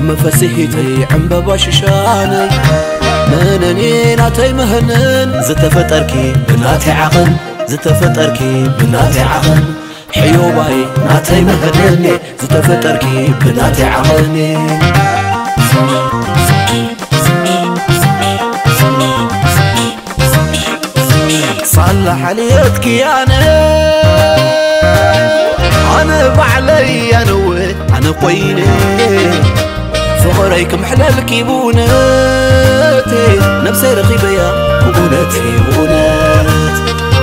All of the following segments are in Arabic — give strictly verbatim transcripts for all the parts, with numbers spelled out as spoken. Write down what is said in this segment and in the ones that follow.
مفسيحتي عم بباششاني منني ناتي مهنن زتفتركي بناتي عقل زتفتركي بناتي عقل حيوباي ناتي مهنني زتفتركي بناتي عقلني صلح عليك انا انا بعلي انا وين انا قويني فغريك محلالك بوناتي نفسي رغيبة يا بوناتي بونات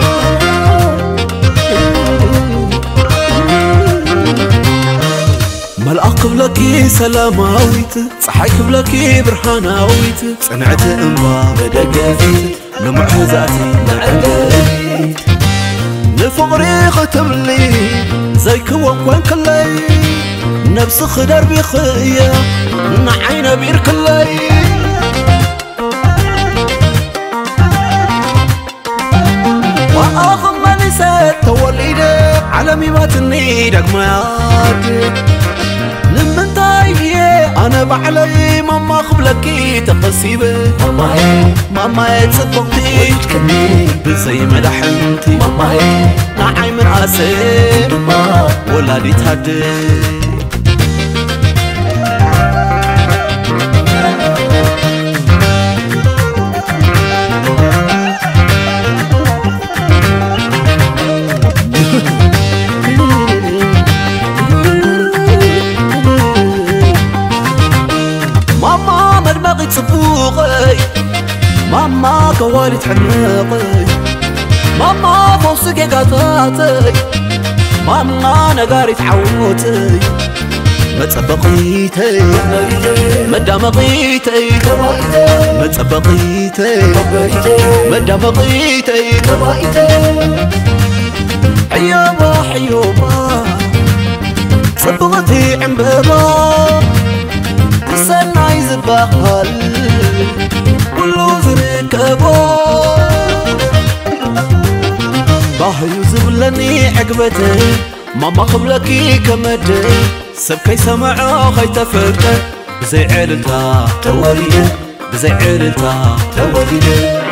ملأ قبلكي سلاماويت صحيك بلكي برحاناويت صنعت انبا بدقاتي نمعزاتي نعقلي لفقري ختم لي زيك وكوان كلي نفس خدر بخيا نعين بير كلي وآخم ما نسيت توليدي عالمي ما تنيدك مياد نمنتاي أنا بعلي ماما قبلكي تقسيبي ماماي ماماي تصدقتي بزي مدحنتي ماماي نعي من عسي ولادي تهدي صفوقي ماما كوالي تحنقي ماما فوسك قطاتي ماما نقاري تعوتي متسبقيتي مدامقيتي متسبقيتي مدامقيتي حيوبا حيوبا صبغتي عم بابا سناي زباقل كلو زركبو باهيو زبلني عقبتي ماما قبلكي كمدي سبكي سمعو خي تفكر بزي عيلتا توليد بزي عيلتا توليد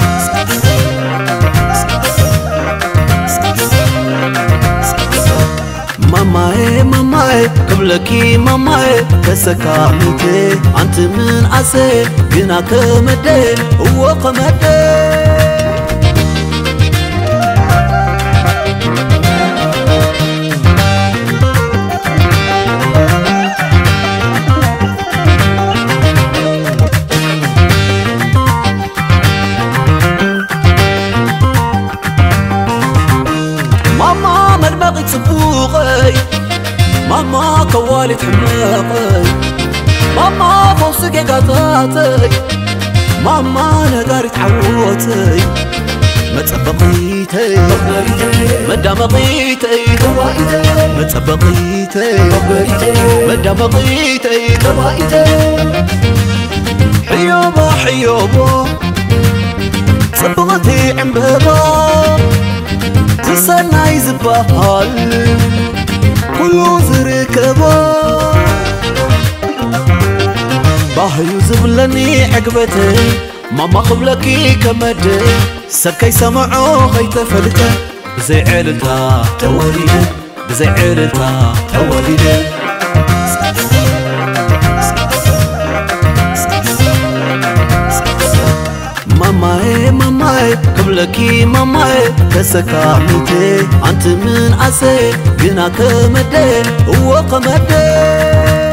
ماماي ماماي قبلكي ماماي كسكامتي أنت من عسي قنا كمدي هو قمدي ماما مرمغي تصبوغي ماما كوالي تحماقي ماما فوسك قطاتي ماما نقاري تعوتي متسبقيتي مدامقيتي متسبقيتي مدامقيتي حيوبا حيوبا صبغتي عم بابا تسناي زباقل كلو زركبو باهيو زبلني عقبتي ماما قبلكي كمدي سبكي سمعو خي تفلته بزي عيلتا توليد بزي عيلتا توليد ماماي ماماي قبلكي ماماي كسكامتي أنت من عسي قنا كمدي هو قمدي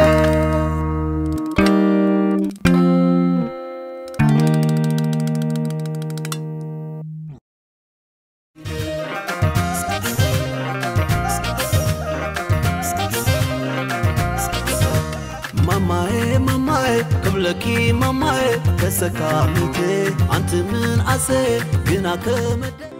ماماي ماماي قبلكي ماماي كسكامتي أنت من عسي قنا كمدي